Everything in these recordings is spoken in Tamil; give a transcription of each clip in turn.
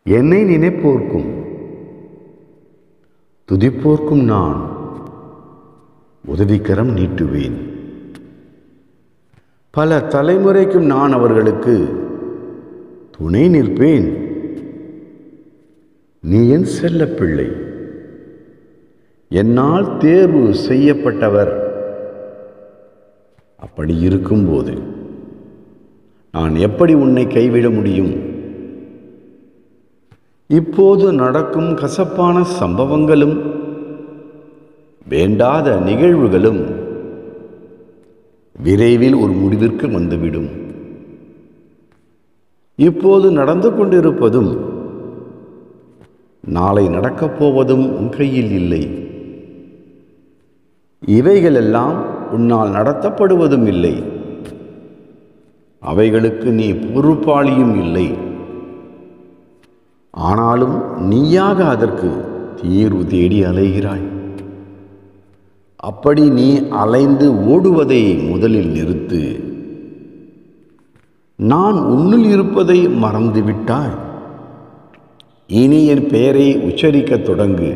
என்னை நினைப்போர்க்கும் துதிப்போர்க்கும் நான் உதவிக்கரம் நீட்டுவேன். பல தலைமுறைக்கும் நான் அவர்களுக்கு துணை நிற்பேன். நீ என் செல்ல பிள்ளை, என்னால் தேர்வு செய்யப்பட்டவர். அப்படி இருக்கும்போது நான் எப்படி உன்னை கைவிட முடியும்? இப்போது நடக்கும் கசப்பான சம்பவங்களும் வேண்டாத நிகழ்வுகளும் விரைவில் ஒரு முடிவிற்கு வந்துவிடும். இப்போது நடந்து கொண்டிருப்பதும் நாளை நடக்கப் போவதும் உன் கையில் இல்லை. இவைகளெல்லாம் உன்னால் நடத்தப்படுவதும் இல்லை. அவைகளுக்கு நீ பொறுப்பாளியும் இல்லை. ஆனாலும் நீயாக அதற்கு தீர்வு தேடி அலைகிறாய். அப்படி நீ அலைந்து ஓடுவதை முதலில் நிறுத்து. நான் உன்னுள் இருப்பதை மறந்துவிட்டாய். இனி என் பெயரை உச்சரிக்கத் தொடங்கு.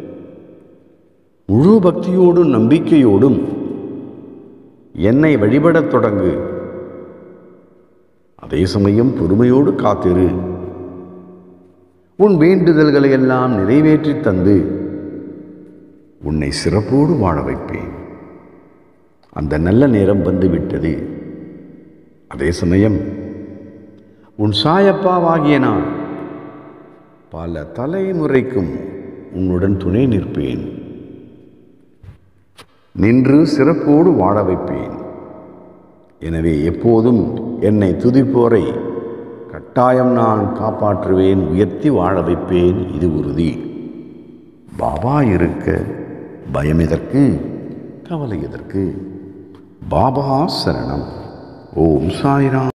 முழு பக்தியோடும் நம்பிக்கையோடும் என்னை வழிபடத் தொடங்கு. அதே சமயம் பொறுமையோடு காத்திரு. உன் வேண்டுதல்களை எல்லாம் நிறைவேற்றி தந்து உன்னை சிறப்போடு வாழ வைப்பேன். அந்த நல்ல நேரம் வந்துவிட்டது. அதே சமயம் உன் சாயப்பாவாகிய நான் பல தலைமுறைக்கும் உன்னுடன் துணை நிற்பேன். நின்று சிறப்போடு வாழ வைப்பேன். எனவே எப்போதும் என்னை துதிப்போரை கட்டாயம் நான் காப்பாற்றுவேன், உயர்த்தி வாழ வைப்பேன். இது உறுதி. பாபா இருக்க பயம் எதற்கு, கவலை எதற்கு? பாபா சரணம். ஓம் சாய்ராம்.